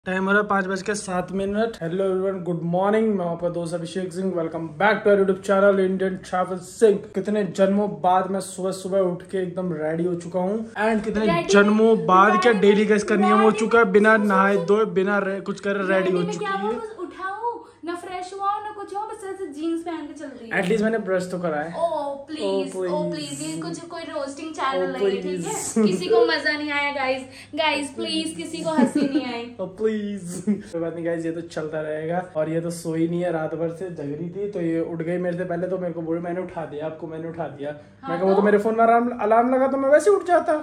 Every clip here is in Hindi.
टाइम हो रहा है 5:07। Hello everyone, good morning. मैं आपका दोस्त Abhishek Singh. Welcome back to our YouTube channel Indian travel Singh. कितने जन्मों बाद मैं सुबह सुबह उठ के एकदम रेडी हो चुका हूँ। एंड कितने जन्मों बाद क्या डेली का इसका नियम हो चुका है, बिना नहाए धोए बिना कुछ करे रेडी हो चुकी है। ना फ्रेश हुआ ना कुछ हो, बस ऐसे जीन्स पहन के चल रही है। एटलीस्ट मैंने ब्रश तो करा है। ओ प्लीज ये कुछ कोई रोस्टिंग चैनल नहीं है, ठीक है? किसी को मजा नहीं आया गाइस प्लीज, किसी को हंसी नहीं आई। प्लीज कोई बात नहीं गाइस, ये तो चलता रहेगा। और ये तो सोई नहीं है, रात भर से जग रही थी, तो ये उठ गई मेरे से पहले। तो मेरे को बोले, मैंने उठा दिया आपको, मैंने उठा दिया। मैं वो तो मेरे फोन में अलार्म लगा तो मैं वैसे उठ जाता।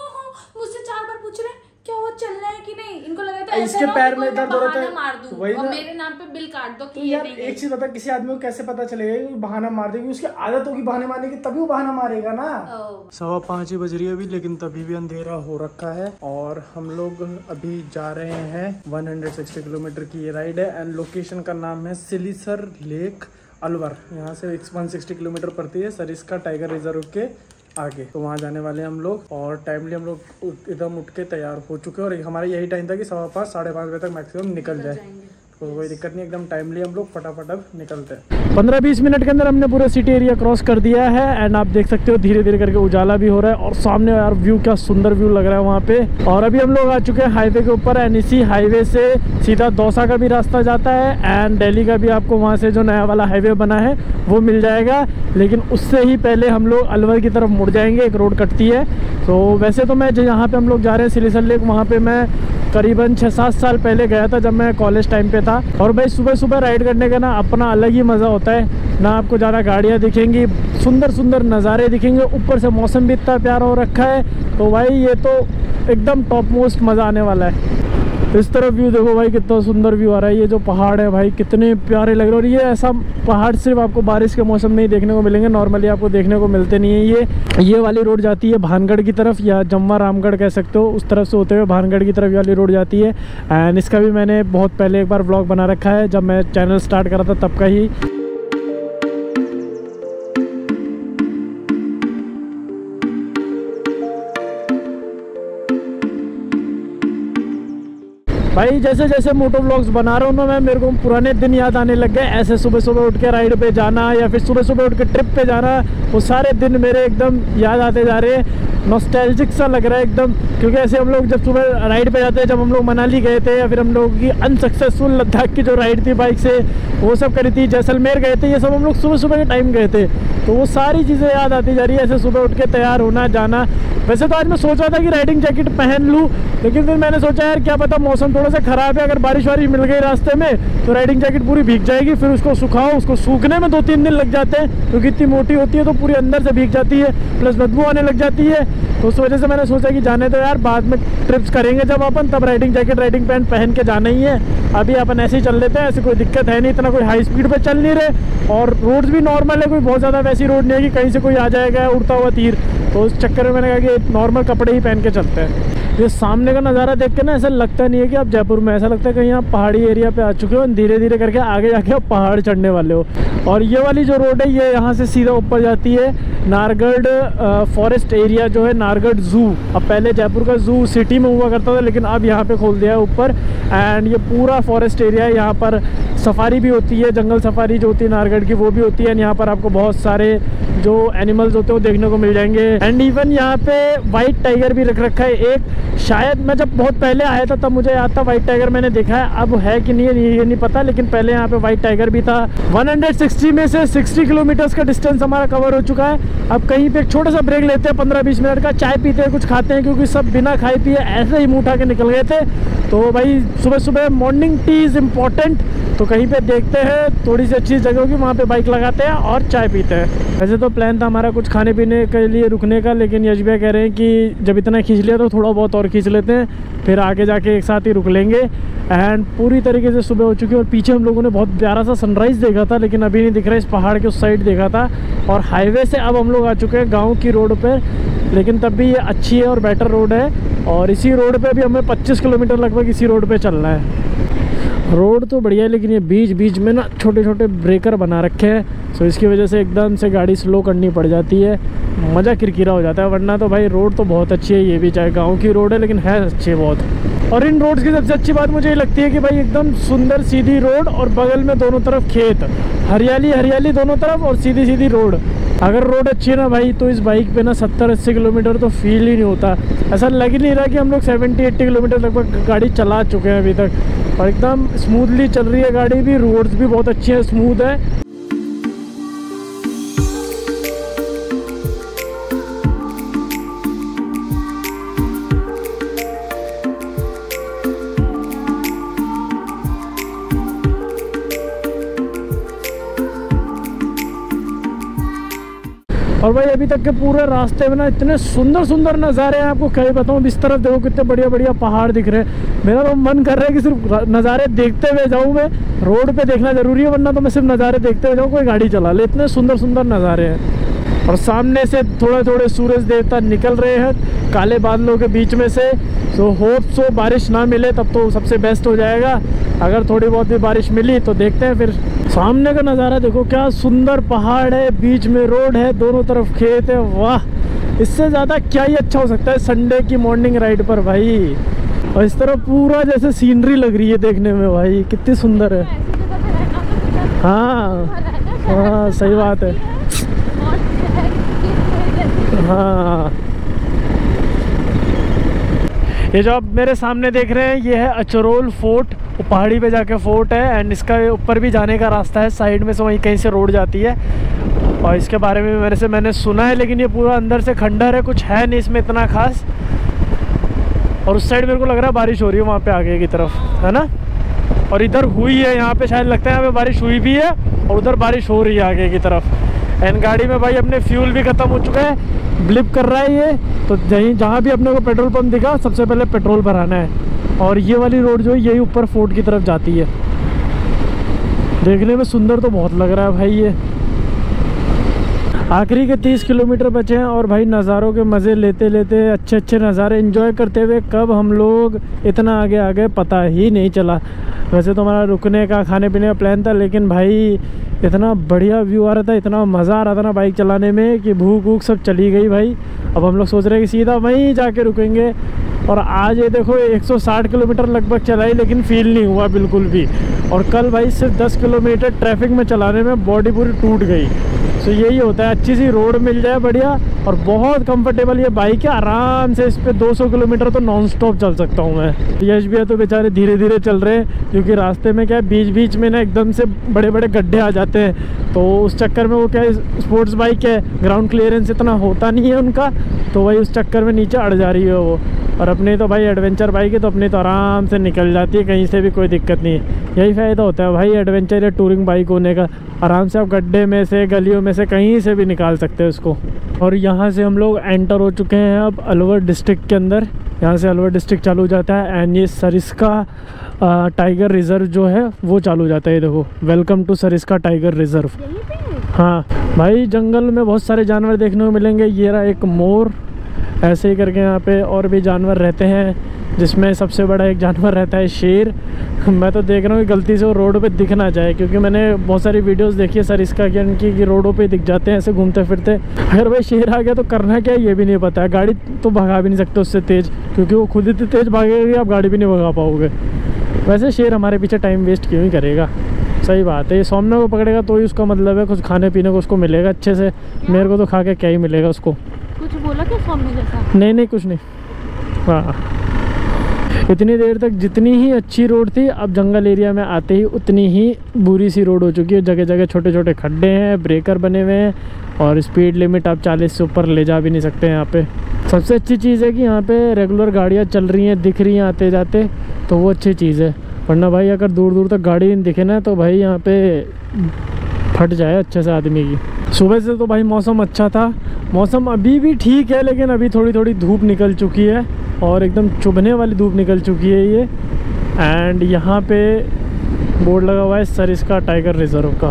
मुझसे 4 बार पूछ रहे क्या वो चल रहा है कि नहीं। इनको लगा था इसके पैर में दर्द हो रहा था, मार दूं वही और ना। मेरे नाम पे बिल काट दो कि तो यार एक चीज बता, किसी आदमी को कैसे पता चलेगा कि बहाना मार देगी? उसकी आदत होगी बहाने मारने की, तभी वो बहाना मारेगा ना। 5:15 ही बज रही है अभी, लेकिन तभी भी अंधेरा हो रखा है। और हम लोग अभी जा रहे हैं 160 किलोमीटर की ये राइड है। एंड लोकेशन का नाम है सिलीसर लेक अलवर। यहाँ से 160 किलोमीटर पड़ती है सरिस्का टाइगर रिजर्व के आगे। तो वहाँ जाने वाले हैं हम लोग। और टाइमली हम लोग एकदम उठ के तैयार हो चुके हैं। और हमारा यही टाइम था कि 5:15 साढ़े 5 बजे तक मैक्सिमम निकल जाए। तो कोई दिक्कत नहीं, एकदम टाइमली हम लोग फटाफट अब निकलते हैं। 15-20 मिनट के अंदर हमने पूरा सिटी एरिया क्रॉस कर दिया है। एंड आप देख सकते हो धीरे धीरे करके उजाला भी हो रहा है। और सामने यार व्यू, क्या सुंदर व्यू लग रहा है वहाँ पे। और अभी हम लोग आ चुके हैं हाईवे के ऊपर। एंड इसी हाईवे से सीधा दौसा का भी रास्ता जाता है। एंड दिल्ली का भी आपको वहाँ से जो नया वाला हाईवे बना है वो मिल जाएगा। लेकिन उससे ही पहले हम लोग अलवर की तरफ मुड़ जाएंगे, एक रोड कटती है। तो वैसे तो मैं जहाँ पे हम लोग जा रहे हैं सिलीसर लेक, वहाँ पे मैं करीबन 6-7 साल पहले गया था, जब मैं कॉलेज टाइम पे था। और भाई सुबह सुबह राइड करने का ना अपना अलग ही मज़ा होता है। ना आपको ज़्यादा गाड़ियाँ दिखेंगी, सुंदर सुंदर नज़ारे दिखेंगे, ऊपर से मौसम भी इतना प्यारा हो रखा है। तो भाई ये तो एकदम टॉप मोस्ट मज़ा आने वाला है। इस तरफ व्यू देखो भाई, कितना सुंदर व्यू आ रहा है। ये जो पहाड़ है भाई कितने प्यारे लग रहे हैं। और ये ऐसा पहाड़ सिर्फ आपको बारिश के मौसम में ही देखने को मिलेंगे, नॉर्मली आपको देखने को मिलते नहीं है। ये वाली रोड जाती है भानगढ़ की तरफ, या जम्वा रामगढ़ कह सकते हो। उस तरफ से होते हुए भानगढ़ की तरफ ये वाली रोड जाती है। एंड इसका भी मैंने बहुत पहले एक बार व्लॉग बना रखा है, जब मैं चैनल स्टार्ट करा था तब का ही। भाई जैसे जैसे मोटो व्लॉग्स बना रहा हूँ ना मैं, मेरे को पुराने दिन याद आने लग गए। ऐसे सुबह सुबह उठ के राइड पे जाना, या फिर सुबह सुबह उठ के ट्रिप पे जाना, वो सारे दिन मेरे एकदम याद आते जा रहे हैं। नॉस्टैल्जिक सा लग रहा है एकदम। क्योंकि ऐसे हम लोग जब सुबह राइड पे जाते हैं, जब हम लोग मनाली गए थे, या फिर हम लोग की अनसक्सेसफुल लद्दाख की जो राइड थी बाइक से, वो सब करी थी, जैसलमेर गए थे, ये सब हम लोग सुबह सुबह के टाइम गए थे। तो वो सारी चीज़ें याद आती जा रही है, ऐसे सुबह उठ के तैयार होना जाना। वैसे तो आज मैं सोच रहा था कि राइडिंग जैकेट पहन लूँ, लेकिन फिर मैंने सोचा यार क्या पता मौसम थोड़ा सा ख़राब है, अगर बारिश वारिश मिल गई रास्ते में तो राइडिंग जैकेट पूरी भीग जाएगी। फिर उसको सुखाओ, उसको सूखने में 2-3 दिन लग जाते हैं, क्योंकि इतनी मोटी होती है तो पूरी अंदर से भीग जाती है, प्लस बदबू आने लग जाती है। तो उस वजह से मैंने सोचा कि जाने दो यार, बाद में ट्रिप्स करेंगे जब अपन, तब राइडिंग जैकेट राइडिंग पैंट पहन के जाना ही है। अभी अपन ऐसे ही चल लेते हैं, ऐसी कोई दिक्कत है नहीं, इतना कोई हाई स्पीड पे चल नहीं रहे। और रोड्स भी नॉर्मल है, कोई बहुत ज़्यादा वैसी रोड नहीं है कि कहीं से कोई आ जाएगा उड़ता हुआ तीर। तो उस चक्कर में मैंने कहा कि नॉर्मल कपड़े ही पहन के चलते हैं। ये सामने का नज़ारा देख के ना ऐसा लगता नहीं है कि आप जयपुर में, ऐसा लगता है कहीं आप पहाड़ी एरिया पे आ चुके हो। धीरे धीरे करके आगे जाके आप पहाड़ चढ़ने वाले हो। और ये वाली जो रोड है ये यहाँ से सीधा ऊपर जाती है नारगढ़ फॉरेस्ट एरिया, जो है नारगढ़ ज़ू। अब पहले जयपुर का ज़ू सिटी में हुआ करता था, लेकिन अब यहाँ पे खोल दिया है ऊपर। एंड ये पूरा फॉरेस्ट एरिया है। यहाँ पर सफारी भी होती है, जंगल सफारी जो होती है नारगढ़ की, वो भी होती है। यहाँ पर आपको बहुत सारे जो एनिमल्स होते हैं वो देखने को मिल जाएंगे। एंड इवन यहाँ पे वाइट टाइगर भी रख रखा है एक। शायद मैं जब बहुत पहले आया था तब मुझे याद था वाइट टाइगर मैंने देखा है, अब है कि नहीं ये नहीं पता, लेकिन पहले यहाँ पे वाइट टाइगर भी था। 160 में से 60 किलोमीटर्स का डिस्टेंस हमारा कवर हो चुका है। अब कहीं पे एक छोटा सा ब्रेक लेते हैं 15-20 मिनट का, चाय पीते हैं, कुछ खाते हैं, क्योंकि सब बिना खाए पिए ऐसे ही मुँह उठा के निकल गए थे। तो भाई सुबह सुबह मॉर्निंग टी इज़ इम्पॉर्टेंट। तो कहीं पे देखते हैं थोड़ी सी अच्छी जगह होगी, वहाँ पे बाइक लगाते हैं और चाय पीते हैं। वैसे तो प्लान था हमारा कुछ खाने पीने के लिए रुकने का, लेकिन यश भैया कह रहे हैं कि जब इतना खींच लिया तो थोड़ा बहुत और खींच लेते हैं, फिर आगे जाके एक साथ ही रुक लेंगे। एंड पूरी तरीके से सुबह हो चुकी है। और पीछे हम लोगों ने बहुत प्यारा सा सनराइज़ देखा था, लेकिन अभी नहीं दिख रहा है, इस पहाड़ के उस साइड देखा था। और हाईवे से अब हम लोग आ चुके हैं गाँव की रोड पर, लेकिन तब भी ये अच्छी है और बेटर रोड है। और इसी रोड पे भी हमें 25 किलोमीटर लगभग इसी रोड पे चलना है। रोड तो बढ़िया है, लेकिन ये बीच बीच में ना छोटे छोटे ब्रेकर बना रखे हैं, तो इसकी वजह से एकदम से गाड़ी स्लो करनी पड़ जाती है, मज़ा किरकिरा हो जाता है। वरना तो भाई रोड तो बहुत अच्छी है, ये भी चाहे गांव की रोड है लेकिन है अच्छी बहुत। और इन रोड्स की सबसे अच्छी बात मुझे ये लगती है कि भाई एकदम सुंदर सीधी रोड और बगल में दोनों तरफ खेत, हरियाली हरियाली दोनों तरफ और सीधी सीधी रोड। अगर रोड अच्छी है ना भाई तो इस बाइक पे ना 70-80 किलोमीटर तो फील ही नहीं होता, ऐसा लग ही नहीं रहा कि हम लोग 70-80 किलोमीटर लगभग गाड़ी चला चुके हैं अभी तक। और एकदम स्मूथली चल रही है गाड़ी भी, रोड्स भी बहुत अच्छी है, स्मूथ है। और भाई अभी तक के पूरे रास्ते में ना इतने सुंदर सुंदर नज़ारे हैं, आपको क्या ही बताऊँ। इस तरफ देखो कितने बढ़िया बढ़िया पहाड़ दिख रहे हैं। मेरा तो मन कर रहा है कि सिर्फ नज़ारे देखते हुए जाऊँ, मैं रोड पे देखना ज़रूरी है, वरना तो मैं सिर्फ नज़ारे देखते हुए जाऊँ, कोई गाड़ी चला ले। इतने सुंदर सुंदर नज़ारे हैं। और सामने से थोड़े थोड़े सूरज देवता निकल रहे हैं काले बादलों के बीच में से। तो होप सो बारिश ना मिले तब तो सबसे बेस्ट हो जाएगा। अगर थोड़ी बहुत भी बारिश मिली तो देखते हैं फिर। सामने का नज़ारा देखो, क्या सुंदर पहाड़ है, बीच में रोड है, दोनों तरफ खेत है। वाह, इससे ज़्यादा क्या ही अच्छा हो सकता है संडे की मॉर्निंग राइड पर भाई। और इस तरह पूरा जैसे सीनरी लग रही है देखने में भाई, कितनी सुंदर है। हाँ हाँ सही बात है। हाँ, ये जो आप मेरे सामने देख रहे हैं ये है अचरोल फोर्ट, वो पहाड़ी पे जाके फोर्ट है। एंड इसका ऊपर भी जाने का रास्ता है, साइड में से वहीं कहीं से रोड जाती है। और इसके बारे में मैंने सुना है, लेकिन ये पूरा अंदर से खंडर है, कुछ है नहीं इसमें इतना खास। और उस साइड मेरे को लग रहा है बारिश हो रही है वहाँ पे आगे की तरफ, है ना। और इधर हुई है, यहाँ पे शायद लगता है यहाँ पे बारिश हुई भी है, और उधर बारिश हो रही है आगे की तरफ। एंड गाड़ी में भाई अपने फ्यूल भी ख़त्म हो चुका है, ब्लिप कर रहा है ये। तो जहाँ भी अपने को पेट्रोल पंप दिखा सबसे पहले पेट्रोल भराना है। और ये वाली रोड जो है यही ऊपर फोर्ट की तरफ जाती है। देखने में सुंदर तो बहुत लग रहा है भाई ये। आखिरी के 30 किलोमीटर बचे हैं और भाई नज़ारों के मज़े लेते लेते, अच्छे अच्छे नज़ारे एंजॉय करते हुए कब हम लोग इतना आगे आ गए पता ही नहीं चला। वैसे तो हमारा रुकने का, खाने पीने का प्लान था, लेकिन भाई इतना बढ़िया व्यू आ रहा था, इतना मज़ा आ रहा था ना बाइक चलाने में कि भूख वूख सब चली गई भाई। अब हम लोग सोच रहे हैं कि सीधा वहीं जाके रुकेंगे। और आज ये देखो 160 किलोमीटर लगभग चलाई, लेकिन फील नहीं हुआ बिल्कुल भी। और कल भाई सिर्फ 10 किलोमीटर ट्रैफिक में चलाने में बॉडी पूरी टूट गई। तो यही होता है, अच्छी सी रोड मिल जाए बढ़िया, और बहुत कंफर्टेबल ये बाइक है। आराम से इस पर 200 किलोमीटर तो नॉन स्टॉप चल सकता हूँ मैं। यश भैया तो बेचारे धीरे धीरे चल रहे हैं, क्योंकि रास्ते में क्या है बीच बीच में ना एकदम से बड़े बड़े गड्ढे आ जाते हैं। तो उस चक्कर में वो क्या है, स्पोर्ट्स बाइक है, ग्राउंड क्लियरेंस इतना होता नहीं है उनका, तो वही उस चक्कर में नीचे अड़ जा रही है वो। और अपने तो भाई एडवेंचर बाइक है, तो अपनी तो आराम से निकल जाती है, कहीं से भी कोई दिक्कत नहीं है। यही फ़ायदा होता है भाई एडवेंचर या टूरिंग बाइक होने का, आराम से आप गड्ढे में से, गलियों में से, कहीं से भी निकाल सकते हो उसको। और यहाँ से हम लोग एंटर हो चुके हैं अब अलवर डिस्ट्रिक्ट के अंदर। यहाँ से अलवर डिस्ट्रिक्ट चालू हो जाता है। एंड ये सरिस्का टाइगर रिज़र्व जो है वो चालू हो जाता है। ये देखो, welcome to Sariska tiger reserve. हाँ भाई, जंगल में बहुत सारे जानवर देखने को मिलेंगे। ये रहा एक मोर, ऐसे ही करके यहाँ पे और भी जानवर रहते हैं, जिसमें सबसे बड़ा एक जानवर रहता है शेर। मैं तो देख रहा हूँ कि गलती से वो रोड पे दिख ना जाए, क्योंकि मैंने बहुत सारी वीडियोस देखी है सरिस्का की इनकी कि रोडों पे दिख जाते हैं ऐसे घूमते फिरते। अगर भाई शेर आ गया तो करना क्या है ये भी नहीं पता है। गाड़ी तो भगा भी नहीं सकते उससे तेज़, क्योंकि वो खुद इतनी तेज़ भागेगी आप गाड़ी भी नहीं भगा पाओगे। वैसे शेर हमारे पीछे टाइम वेस्ट क्यों ही करेगा, सही बात है। ये सामने को पकड़ेगा तो ही उसका मतलब है कुछ खाने पीने को उसको मिलेगा अच्छे से। मेरे को तो खा के क्या ही मिलेगा उसको। कुछ बोला क्या सामने जैसा? नहीं कुछ नहीं। हाँ, इतनी देर तक जितनी ही अच्छी रोड थी, अब जंगल एरिया में आते ही उतनी ही बुरी सी रोड हो चुकी है। जगह जगह छोटे छोटे खड्डे हैं, ब्रेकर बने हुए हैं, और स्पीड लिमिट आप 40 से ऊपर ले जा भी नहीं सकते यहाँ पे। सबसे अच्छी चीज़ है कि यहाँ पे रेगुलर गाड़ियाँ चल रही हैं, दिख रही हैं आते जाते, तो वो अच्छी चीज़ है। वरना भाई अगर दूर दूर तक गाड़ी नहीं दिखे ना तो भाई यहाँ पे फट जाए अच्छे से आदमी की। सुबह से तो भाई मौसम अच्छा था, मौसम अभी भी ठीक है, लेकिन अभी थोड़ी थोड़ी धूप निकल चुकी है और एकदम चुभने वाली धूप निकल चुकी है ये। एंड यहाँ पे बोर्ड लगा हुआ है सरिस्का टाइगर रिजर्व का।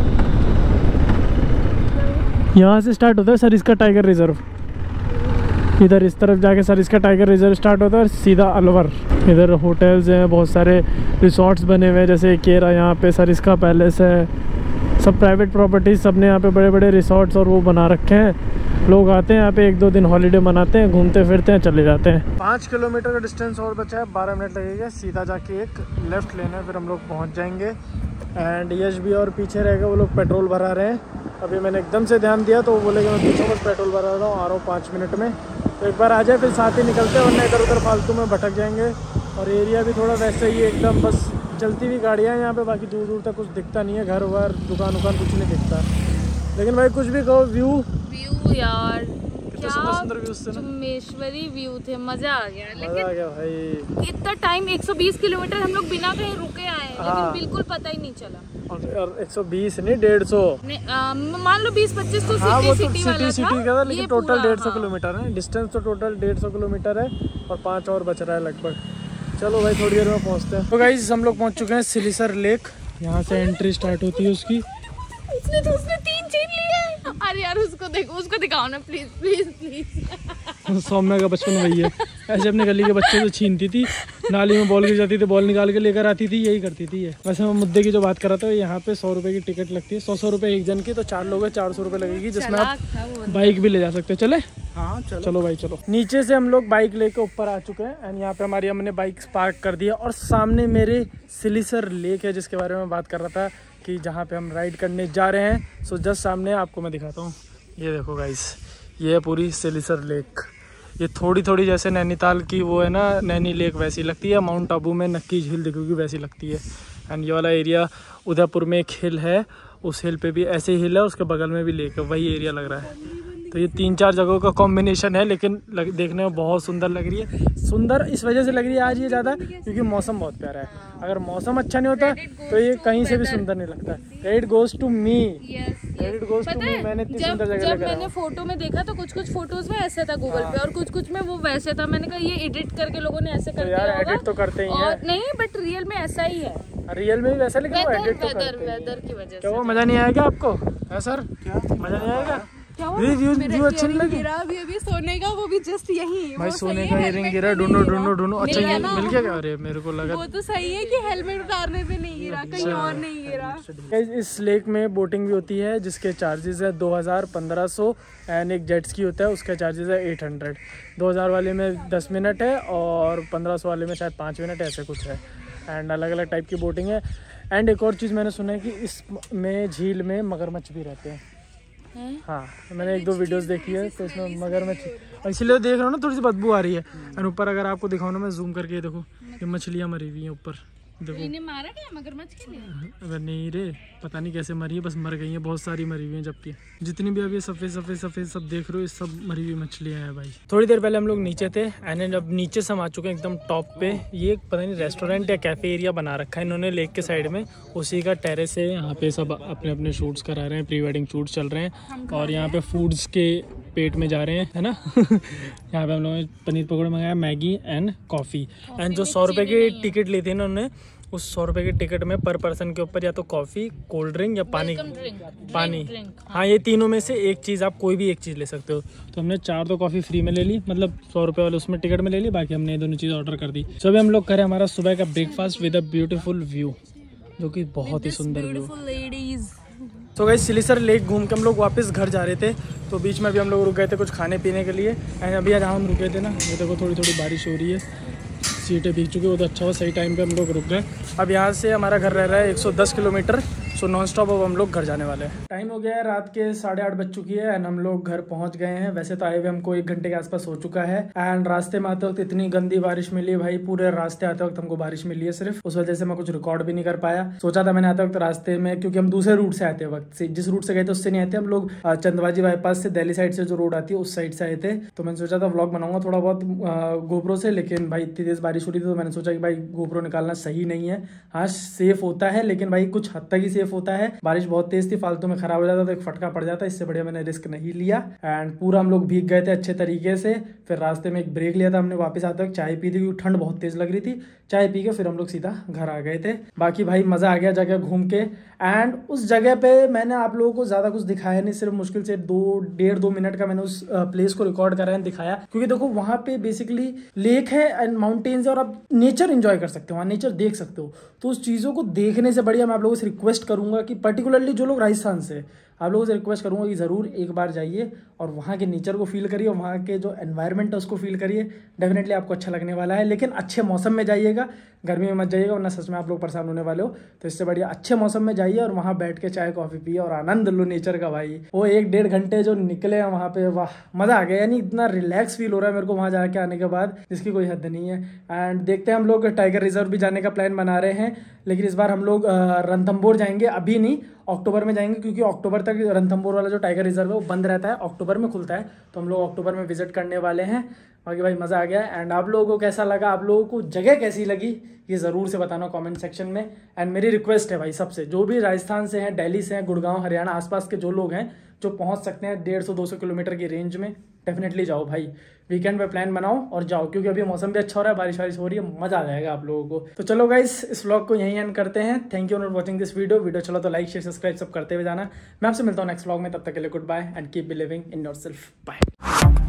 यहाँ से स्टार्ट होता है सरिस्का टाइगर रिजर्व। इधर इस तरफ जाके सर इसका टाइगर रिजर्व स्टार्ट होता है और सीधा अलवर। इधर होटल्स हैं, बहुत सारे रिसोर्ट्स बने हुए हैं, जैसे केरा यहाँ पे सर इसका पैलेस है, सब प्राइवेट प्रॉपर्टीज, सब ने यहाँ पे बड़े बड़े रिसोर्ट्स और वो बना रखे हैं। लोग आते हैं यहाँ पे 1-2 दिन हॉलीडे मनाते हैं, घूमते फिरते हैं, चले जाते हैं। 5 किलोमीटर का डिस्टेंस और बचा है, 12 मिनट लगेगा। सीधा जाके एक लेफ्ट लेना है, फिर हम लोग पहुँच जाएंगे। एंड यश भी और पीछे रहेगा, वो लोग पेट्रोल भरा रहे हैं। अभी मैंने एकदम से ध्यान दिया तो वो बोले कि मैं पीछे बस पेट्रोल भरा रहा हूँ, आ रहा हूँ 5 मिनट में। तो एक बार आ जाए फिर साथ ही निकलते हैं, वरना इधर उधर फालतू में भटक जाएंगे। और एरिया भी थोड़ा वैसे ही एकदम, बस चलती हुई गाड़ियाँ हैं यहाँ पे, बाकी दूर दूर तक कुछ दिखता नहीं है, घर वर दुकान उकान कुछ नहीं दिखता। लेकिन भाई कुछ भी कहो, व्यू यार कितना सुंदर व्यूज थे ना, चुम्बेश्वरी व्यू थे, मजा आ गया। मजा आ गया भाई। इतना टाइम 120 किलोमीटर हम लोग बिना कहीं रुके आए, लेकिन बिल्कुल पता ही नहीं चला। और 120 नहीं 150, मान लो 20-25 तो सिटी का था, लेकिन टोटल 150 किलोमीटर है डिस्टेंस, तो टोटल 150 किलोमीटर है और 5 और बच रहा है लगभग। चलो भाई थोड़ी देर में पहुंचते हैं। तो गाइस हम लोग पहुंच चुके हैं सिलिसर लेक, यहाँ से एंट्री स्टार्ट होती है उसकी। उसने 3 छीन लिए। अरे यार उसको देखो, उसको दिखाओ ना प्लीज प्लीज प्लीज। सौम्या का बचपन वही है, ऐसे अपने गली के बच्चे तो छीनती थी, नाली में बॉल गिर जाती थी, बॉल निकाल के लेकर आती थी, यही करती थी ये। वैसे मैं मुद्दे की जो बात कर रहा था, यहाँ पे 100 रुपए की टिकट लगती है, 100 रुपए एक जन की, तो 4 लोग हैं, 400 रुपए लगेगी, जिसमें आप बाइक भी ले जा सकते हो। चले? हाँ चलो भाई चलो। नीचे से हम लोग बाइक लेके ऊपर आ चुके हैं एंड यहाँ पे हमारी हमने बाइक पार्क कर दिया और सामने मेरे सिलिसर लेक है, जिसके बारे में बात कर रहा था कि जहाँ पे हम राइड करने जा रहे हैं। सो जस्ट सामने आपको मैं दिखाता हूँ, ये देखो गाइस, ये है पूरी सिलिसर लेक। ये थोड़ी थोड़ी जैसे नैनीताल की वो है ना, नैनी लेक वैसी लगती है, माउंट आबू में नक्की झील दिखोगी वैसी लगती है। एंड ये वाला एरिया उदयपुर में एक हिल है, उस हिल पे भी ऐसे ही हिल है, उसके बगल में भी लेक है, वही एरिया लग रहा है। तो ये 3-4 जगहों का कॉम्बिनेशन है, लेकिन देखने में बहुत सुंदर लग रही है। सुंदर इस वजह से लग रही है आज ये ज़्यादा, क्योंकि मौसम बहुत प्यारा है। अगर मौसम अच्छा नहीं होता तो ये कहीं से भी सुंदर नहीं लगता। Credit goes to me, credit goes to me. मैंने इतनी सुंदर जगह जब मैंने फोटो में देखा तो कुछ फोटोज में ऐसे था गूगल पे, और कुछ में वो वैसे था। मैंने कहा ये एडिट करके लोगों ने ऐसे कर दिया होगा। एडिट तो करते ही हैं। नहीं बट रियल में ऐसा ही है, रियल में भी वैसा, लेकिन वेदर की वजह से। क्या वो मजा नहीं आएगा आपको? है सर, क्या मजा नहीं आएगा? व्यू अच्छे नहीं लगे? अभी सोने का, वो भी जस्ट यही भाई, सोने का इयरिंग गिरा, ढूंढो। अच्छा ये मिल गया क्या? अरे मेरे को लगा वो तो सही है कि हेलमेट उतारने पे नहीं गिरा, कहीं और नहीं गिरा। इस लेक में बोटिंग भी होती है, जिसके चार्जेस है 2000, 1500 एंड एक जेट स्की होता है, उसका चार्जेस है 800। 2000 वाले में 10 मिनट है और 1500 वाले में शायद 5 मिनट ऐसे कुछ है। एंड अलग अलग टाइप की बोटिंग है। एंड एक और चीज़ मैंने सुना है कि इसमें झील में मगरमच्छ भी रहते हैं। हाँ, मैंने 1-2 वीडियोस देखी है, तो इसमें मगरमच्छ, इसलिए देख रहा हूँ ना, थोड़ी सी बदबू आ रही है। और ऊपर अगर आपको दिखाऊँ ना, मैं जूम करके देखो, ये मछलियाँ मरी हुई हैं ऊपर, देखो। इन्हें मारा क्या मगरमच्छ के लिए? अगर नहीं रे, पता नहीं कैसे मरी है, बस मर गई हैं, बहुत सारी मरी हुई हैं। जबकि जितनी भी अभी सफ़ेद सब देख रहे हो, ये सब मरी हुई मछलियाँ हैं भाई। थोड़ी देर पहले हम लोग नीचे थे एंड अब नीचे से हम आ चुके हैं एकदम टॉप पे। ये पता नहीं रेस्टोरेंट या कैफे एरिया बना रखा है इन्होंने लेक के साइड में, उसी का टेरेस है। यहाँ पे सब अपने अपने शूट्स करा रहे हैं, प्री वेडिंग शूट्स चल रहे हैं और यहाँ पे फूड्स के पेट में जा रहे हैं, है ना। यहाँ पे हम लोगों ने पनीर पकौड़ा मंगाया, मैगी एंड कॉफ़ी। एंड जो 100 रुपये की टिकट ली थी ना उन्होंने, उस 100 रुपये की टिकट में पर पर्सन के ऊपर या तो कॉफ़ी, कोल्ड ड्रिंक या पानी। हाँ, ये तीनों में से एक चीज़, आप कोई भी एक चीज़ ले सकते हो। तो हमने 4 तो कॉफ़ी फ्री में ले ली, मतलब 100 रुपये वाले उसमें टिकट में ले ली, बाकी हमने ये दोनों चीज़ ऑर्डर कर दी। तो अभी हम लोग करें हमारा सुबह का breakfast with a beautiful view, जो कि बहुत ही सुंदर व्यू। तो गाइस सिलिसर लेक घूम के हम लोग वापस घर जा रहे थे, तो बीच में भी हम लोग रुक गए थे कुछ खाने पीने के लिए। एंड अभी जहाँ हम रुके थे ना, ये देखो थोड़ी थोड़ी बारिश हो रही है, सीटें भीग चुकी, वो तो अच्छा हुआ सही टाइम पे हम लोग रुक गए। अब यहाँ से हमारा घर रह रहा है 110 किलोमीटर, सो नॉन स्टॉप अब हम लोग घर जाने वाले हैं। टाइम हो गया है रात के 8:30 बज चुकी है एंड हम लोग घर पहुँच गए हैं। वैसे तो आए हुए हमको 1 घंटे के आसपास हो चुका है एंड रास्ते में आते वक्त इतनी गंदी बारिश मिली भाई, पूरे रास्ते आते वक्त हमको बारिश मिली है सिर्फ, उस वजह से मैं कुछ रिकॉर्ड भी नहीं कर पाया। सोचा था मैंने आते वक्त रास्ते में, क्योंकि हम दूसरे रूट से आते वक्त से, जिस रूट से गए थे उससे नहीं आते हम लोग, चंदबाजी बाईपास से दिल्ली साइड से जो रोड आती है उस साइड से आए थे। तो मैंने सोचा था व्लॉग बनाऊंगा थोड़ा बहुत गोप्रो से, लेकिन भाई इतनी तेज बारिश हो रही थी तो मैंने सोचा कि भाई गोप्रो निकालना सही नहीं है। हाँ सेफ होता है, लेकिन भाई कुछ हद तक ही सेफ सेफ होता है। बारिश बहुत तेज थी, फालतू में खराब हो जाता तो एक फटका पड़ जाता, इससे बढ़िया मैंने रिस्क नहीं लिया। एंड पूरा हम लोग भीग गए थे अच्छे तरीके से। फिर रास्ते में एक ब्रेक लिया था हमने, वापस आते वक्त चाय पी थी क्योंकि ठंड बहुत तेज लग रही थी। चाय पी के फिर हम लोग सीधा घर आ गए थे। बाकी भाई मजा आ गया जगह घूम के। एंड उस जगह पे मैंने आप लोगों को ज्यादा कुछ दिखाया नहीं, सिर्फ मुश्किल से 1.5-2 मिनट का मैंने उस प्लेस को रिकॉर्ड करा है, दिखाया। क्योंकि देखो वहां पे बेसिकली लेक है एंड माउंटेन्स है और आप नेचर एंजॉय कर सकते हो, वहाँ नेचर देख सकते हो। तो उस चीज़ों को देखने से बढ़िया मैं आप लोगों से रिक्वेस्ट करूंगा कि पर्टिकुलरली जो लोग राजस्थान से, आप लोगों से रिक्वेस्ट करूंगा कि ज़रूर एक बार जाइए और वहाँ के नेचर को फील करिए, वहाँ के जो एनवायरनमेंट है उसको फील करिए। डेफिनेटली आपको अच्छा लगने वाला है, लेकिन अच्छे मौसम में जाइएगा, गर्मी में मत जाइएगा वरना सच में आप लोग परेशान होने वाले हो। तो इससे बढ़िया अच्छे मौसम में जाइए और वहाँ बैठ के चाय कॉफ़ी पिए और आनंद लो नेचर का। भाई वो 1-1.5 घंटे जो निकले हैं वहाँ पे, वाह मज़ा आ गया। यानी इतना रिलैक्स फील हो रहा है मेरे को वहाँ जाके आने के बाद, जिसकी कोई हद नहीं है। एंड देखते हैं, हम लोग टाइगर रिजर्व भी जाने का प्लान बना रहे हैं, लेकिन इस बार हम लोग रणथंभौर जाएंगे, अभी नहीं अक्टूबर में जाएंगे, क्योंकि अक्टूबर तक रणथंभौर वाला जो टाइगर रिजर्व है वो बंद रहता है, अक्टूबर में खुलता है। तो हम लोग अक्टूबर में विजिट करने वाले हैं। बाकी भाई मज़ा आ गया। एंड आप लोगों को कैसा लगा, आप लोगों को जगह कैसी लगी, ये ज़रूर से बताना कमेंट सेक्शन में। एंड मेरी रिक्वेस्ट है भाई सबसे, जो भी राजस्थान से हैं, दिल्ली से हैं, गुड़गांव हरियाणा आसपास के जो लोग हैं जो पहुंच सकते हैं 150-200 किलोमीटर की रेंज में, डेफिनेटली जाओ भाई। वीकेंड पे प्लान बनाओ और जाओ, क्योंकि अभी मौसम भी अच्छा हो रहा है, बारिश वारिश हो रही है, मजा आ जाएगा आप लोगों को। तो चलो गाइस, इस व्लॉग को यहीं एंड करते हैं। Thank you for watching this video चलो तो लाइक शेयर सब्सक्राइब सब करते हुए जाना। मैं आपसे मिलता हूँ नेक्स्ट व्लॉग में, तब तक के लिए good bye and keep believing in yourself. Bye.